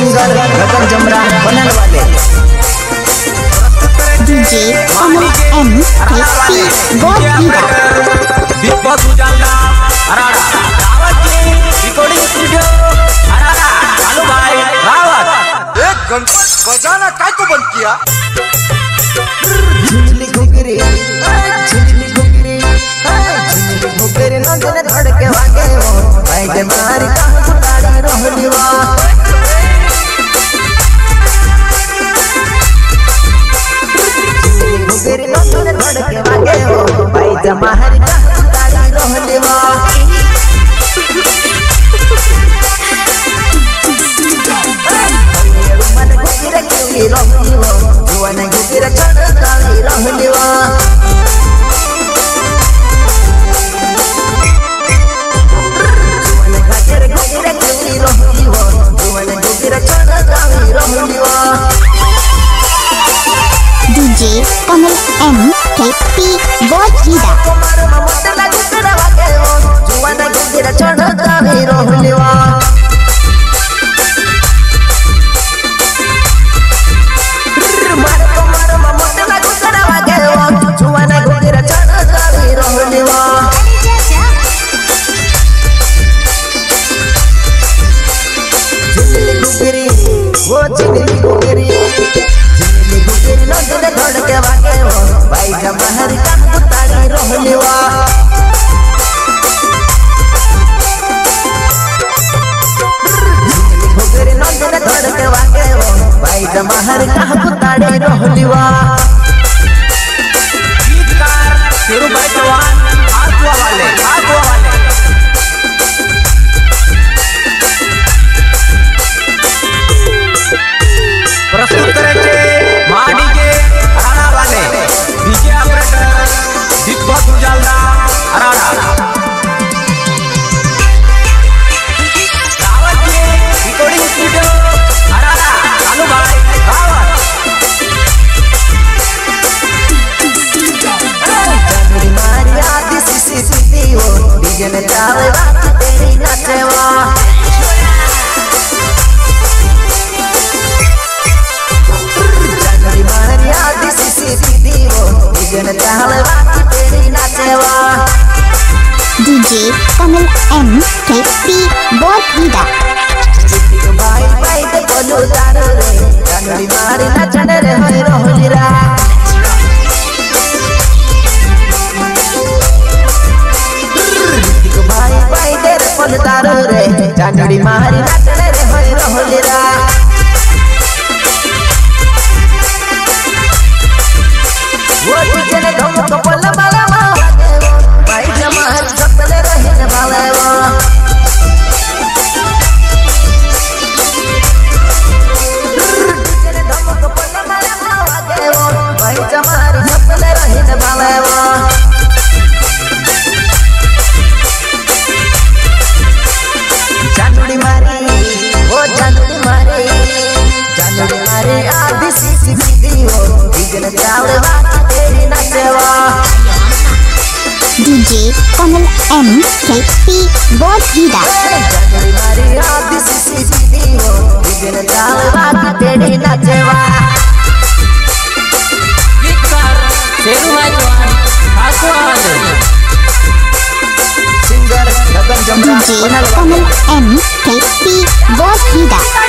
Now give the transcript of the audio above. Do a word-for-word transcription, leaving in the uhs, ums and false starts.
Singer Gagan Jamra बनल वाले DJ Kamal M KP Godida Deepak Ujala Arada Rawat ji recording studio Arada चालू भाई रावत। एक घंटा बजाना काय को बंद किया? झिलमिली घुघरी झिलमिली घुघरी झिलमिली घुघरी नजर धड़के वागे वो भाई के मारी कहां गुताड़ी रहली वा झिलमिली घुघरी नजर धड़के वागे वो भाई के मारी कहां गुताड़ी रहली वा मन घुघरी क्यों रहली वा जुआन घुघरी चढ़काली रहली वा DJ Kamal M KP Godida वो झिलमिली घुघरी झिलमिली घुघरी नजर धड़के वागे वो भाई जमहर का गुताड़ी रहली वा झिलमिली घुघरी नजर धड़के वागे वो भाई जमहर का गुताड़ी रहली वा। गीतकार शेरू भाई चौहान आगुआ वाले आगुआ वाले प्रस्तुत करेंगे माडी के अराड़ा वाले DJ operator Deepak Ujala Arada Rawat ji recording studio Arada चालू भाई रावत। जानवी मारी आदि सीसी सीती हो डीजे ने चावे बात तेरी नाचेवा DJ Kamal M KP Godida भाई भाई के बोलो तारो रे जानवी मारी नचन रे होय रहली रा भाई भाई के बोलो तारो रे जानवी मारी नचन रे होय रहली रा वो तुझे धम कपल बाला भाई जमार सपल रहन वाले वो तुझे धम कपल बाला भाई जमार सपल रहन वाले वो जानड़ी मारी वो जानड़ी मारी जानड़ी मारी आदि सीसी सीधी हो डीजे चावल तेरी नाचेवा DJ Kamal M KP Godida जानड़ी मारी आदि सीसी सीधी हो डीजे चावल तेरी नाचेवा। गीतकार शेरू भाई चौहान आगुआ वाले singer Gagan Jamra DJ Kamal M KP गोदीदा